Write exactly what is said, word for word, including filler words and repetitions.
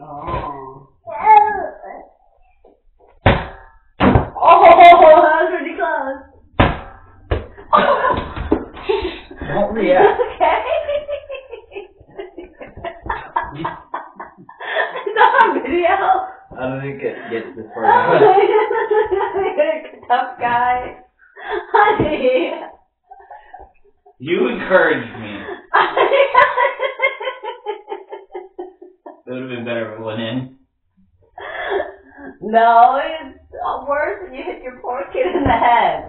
Oh. Oh, that was pretty close. Oh. Don't react. Okay. It's on video. I don't think it gets this far. Tough guy. Honey. You encouraged me. It would have been better if it went in. No, it's worse when you hit your poor kid in the head.